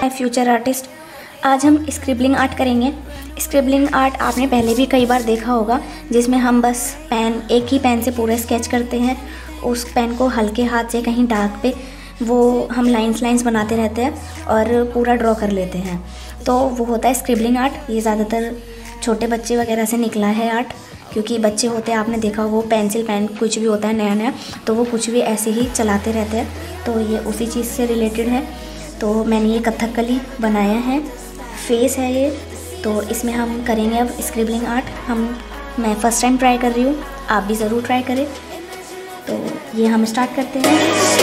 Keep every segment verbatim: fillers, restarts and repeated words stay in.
My future artist. आज हम scribbling art करेंगे। स्क्रिबलिंग आर्ट आपने पहले भी कई बार देखा होगा, जिसमें हम बस पेन एक ही पेन से पूरा स्केच करते हैं। उस पेन को हल्के हाथ से कहीं डार्क पे वो हम लाइंस लाइंस बनाते रहते हैं और पूरा ड्रॉ कर लेते हैं, तो वो होता है स्क्रिबलिंग आर्ट। ये ज़्यादातर छोटे बच्चे वगैरह से निकला है आर्ट, क्योंकि बच्चे होते हैं, आपने देखा वो पेंसिल पेन कुछ भी होता है नया नया, तो वो कुछ भी ऐसे ही चलाते रहते हैं, तो ये उसी चीज़ से रिलेटेड है। तो मैंने ये कथकली बनाया है, फेस है ये, तो इसमें हम करेंगे अब स्क्रिबलिंग आर्ट। हम मैं फ़र्स्ट टाइम ट्राई कर रही हूँ, आप भी ज़रूर ट्राई करें। तो ये हम स्टार्ट करते हैं।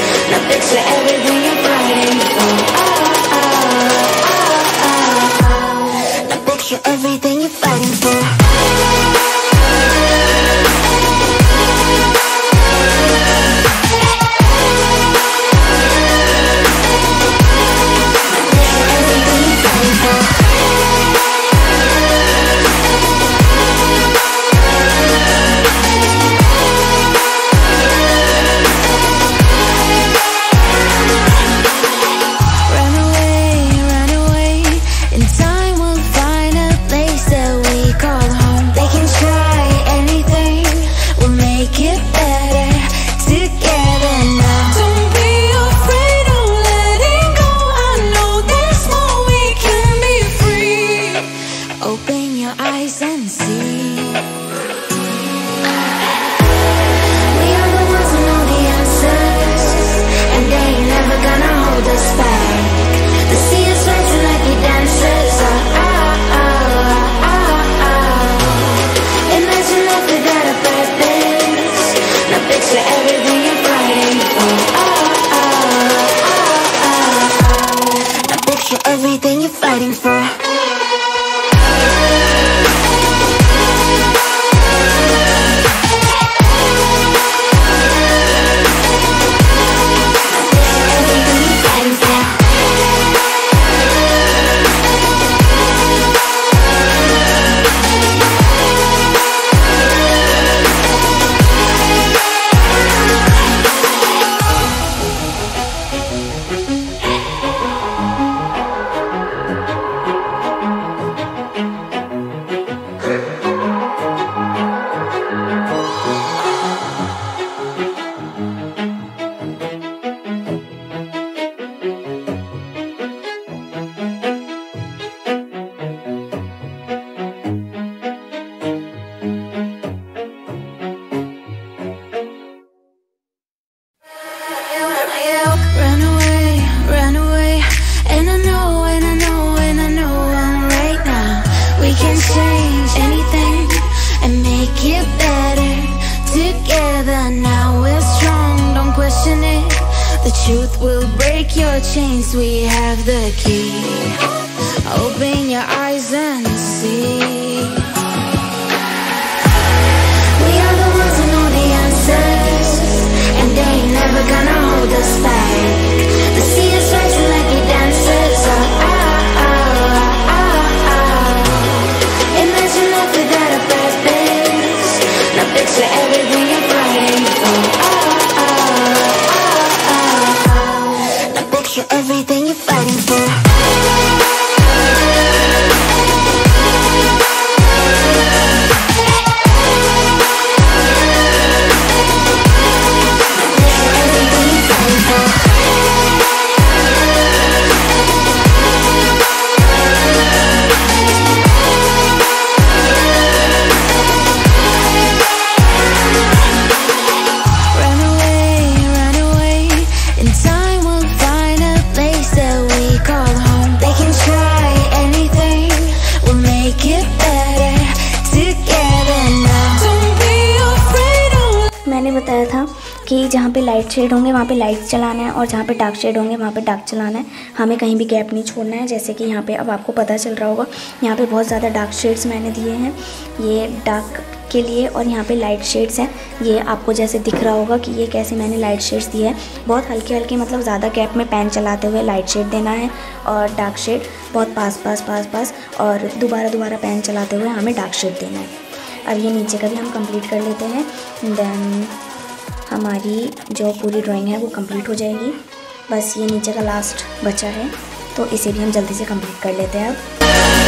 Everything you're fighting for. Run away, run away, and I know, and I know, and I know I'm right now. We can change anything and make it better together. Now we're strong, don't question it. The truth will break your chains. We have the key. Open your eyes and see. We are the ones who know the answers, and they ain't never gonna hold us back. The sea is rising like we dancers. Oh, oh, oh, oh, oh. Imagine life without a purpose. Now picture everything you're fighting for. Oh, oh, oh, oh, oh. Now picture everything you're fighting for. मैंने बताया था कि जहाँ पे light shade होंगे वहाँ पे light चलाना है, और जहाँ पे डार्क शेड होंगे वहाँ पे डार्क चलाना है। हमें कहीं भी गैप नहीं छोड़ना है। जैसे कि यहाँ पे अब आपको पता चल रहा होगा, यहाँ पे बहुत ज़्यादा डार्क शेड्स मैंने दिए हैं, ये डार्क के लिए, और यहाँ पे लाइट शेड्स हैं। ये आपको जैसे दिख रहा होगा कि ये कैसे मैंने लाइट शेड्स दिए हैं, बहुत हल्के हल्के, मतलब ज़्यादा गैप में पेन चलाते हुए लाइट शेड देना है, और डार्क शेड बहुत पास पास पास पास, और दोबारा दोबारा पेन चलाते हुए हमें डार्क शेड देना है। अब ये नीचे का भी हम कंप्लीट कर लेते हैं, देन हमारी जो पूरी ड्राइंग है वो कंप्लीट हो जाएगी। बस ये नीचे का लास्ट बचा है, तो इसे भी हम जल्दी से कंप्लीट कर लेते हैं अब।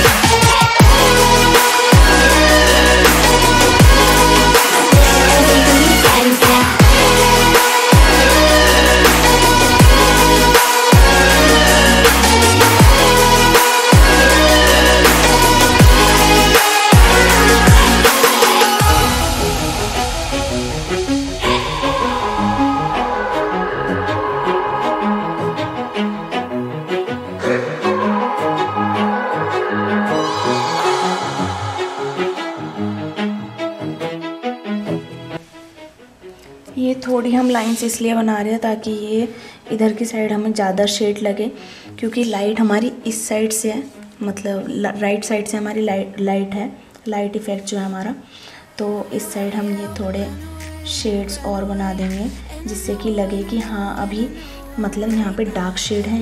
ये थोड़ी हम लाइंस इसलिए बना रहे हैं ताकि ये इधर की साइड हमें ज़्यादा शेड लगे, क्योंकि लाइट हमारी इस साइड से है, मतलब राइट साइड से हमारी लाइट लाइट है, लाइट इफ़ेक्ट जो है हमारा। तो इस साइड हम ये थोड़े शेड्स और बना देंगे जिससे कि लगे कि हाँ अभी मतलब यहाँ पे डार्क शेड है।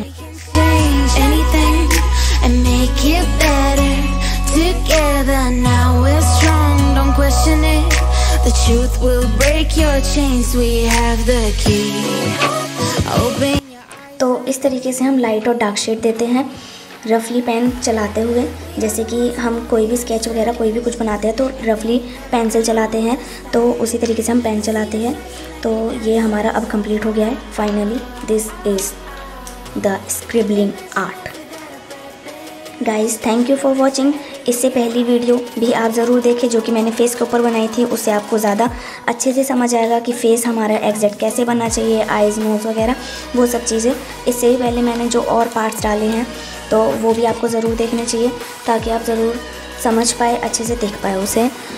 The truth will break your chains, we have the key. Open. तो इस तरीके से हम लाइट और डार्क शेड देते हैं रफली पेन चलाते हुए। जैसे कि हम कोई भी स्केच वगैरह कोई भी कुछ बनाते हैं तो रफली पेंसिल चलाते हैं, तो उसी तरीके से हम पेन चलाते हैं। तो ये हमारा अब कंप्लीट हो गया है finally. This is the scribbling art. Guys thank you for watching. इससे पहली वीडियो भी आप ज़रूर देखें जो कि मैंने फेस के ऊपर बनाई थी, उससे आपको ज़्यादा अच्छे से समझ आएगा कि फ़ेस हमारा एग्जैक्ट कैसे बनना चाहिए, आइज़ नोज़ वगैरह वो सब चीज़ें। इससे भी पहले मैंने जो और पार्ट्स डाले हैं तो वो भी आपको ज़रूर देखने चाहिए ताकि आप ज़रूर समझ पाए, अच्छे से देख पाए उसे।